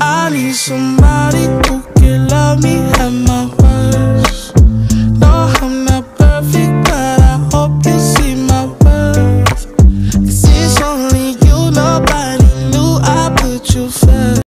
I need somebody who can love me, have my